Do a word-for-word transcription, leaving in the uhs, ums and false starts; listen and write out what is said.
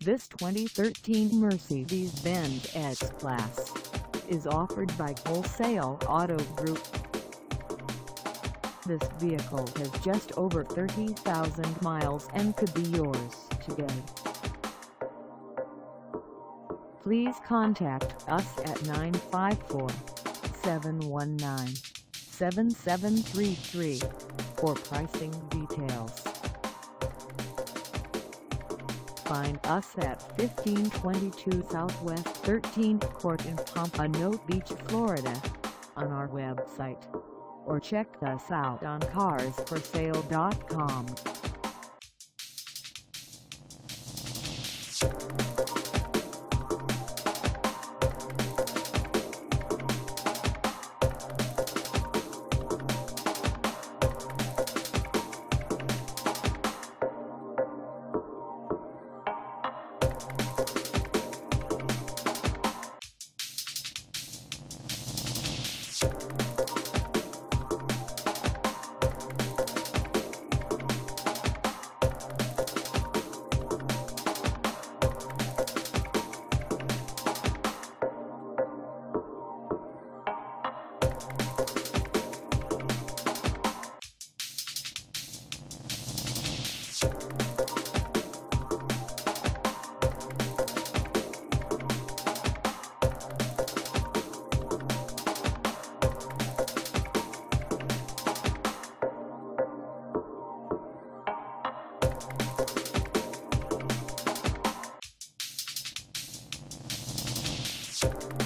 This twenty thirteen Mercedes-Benz S-Class is offered by Wholesale Auto Group. This vehicle has just over thirty thousand miles and could be yours today. Please contact us at nine five four, seven one nine, seven seven three three for pricing details. Find us at fifteen twenty-two Southwest thirteenth Court in Pompano Beach, Florida, on our website, or check us out on cars for sale dot com. You